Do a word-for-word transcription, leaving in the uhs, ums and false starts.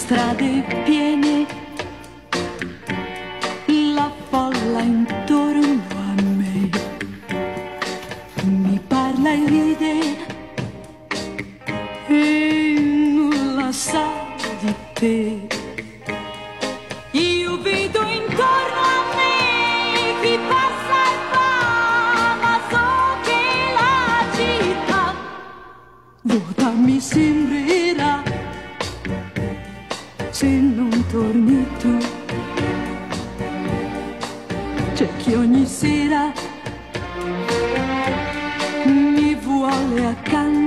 strade piene, la folla intorno a me mi parla e ride e nulla sa di te. Io vedo intorno a me chi passa e va, ma so che la città vuota mi sembrerà se non torni tu. C'è chi ogni sera mi vuole accanto